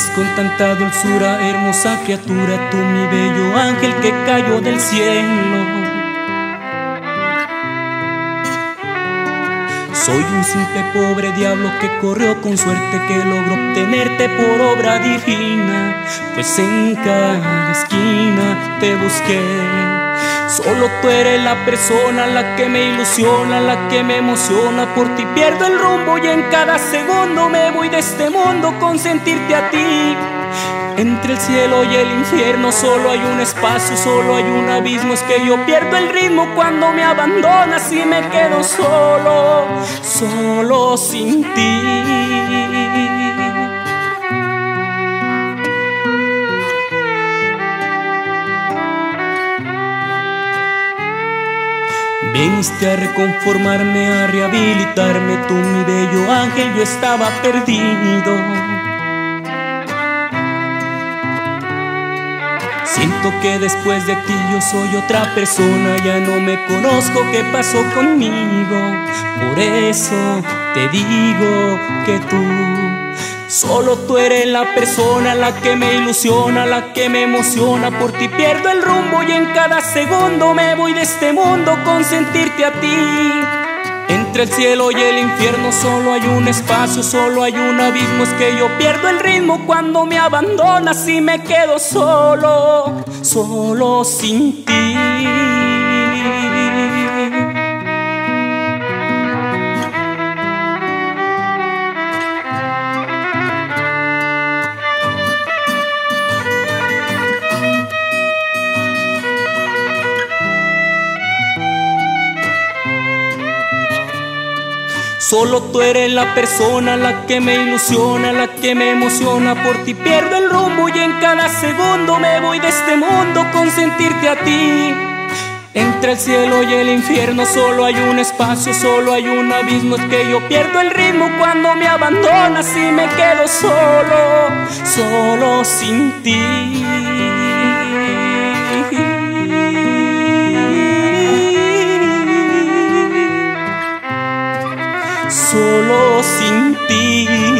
Eres con tanta dulzura, hermosa criatura, tú mi bello ángel que cayó del cielo. Soy un simple pobre diablo que corrió con suerte, que logró obtenerte por obra divina, pues en cada esquina te busqué. Solo tú eres la persona, la que me ilusiona, la que me emociona. Por ti pierdo el rumbo y en cada segundo me voy de este mundo con sentirte a ti. Entre el cielo y el infierno solo hay un espacio, solo hay un abismo. Es que yo pierdo el ritmo cuando me abandonas y me quedo solo, solo sin ti. Viniste a reconformarme, a rehabilitarme, tú mi bello ángel, yo estaba perdido. Siento que después de ti yo soy otra persona, ya no me conozco, ¿qué pasó conmigo? Por eso te digo que solo tú eres la persona, la que me ilusiona, la que me emociona. Por ti pierdo el rumbo y en cada segundo me voy de este mundo con sentirte a ti. Entre el cielo y el infierno solo hay un espacio, solo hay un abismo. Es que yo pierdo el ritmo cuando me abandonas y me quedo solo, solo sin ti. Solo tú eres la persona, la que me ilusiona, la que me emociona. Por ti pierdo el rumbo y en cada segundo me voy de este mundo con sentirte a ti. Entre el cielo y el infierno solo hay un espacio, solo hay un abismo. Es que yo pierdo el ritmo cuando me abandonas y me quedo solo, solo sin ti. Solo sin ti.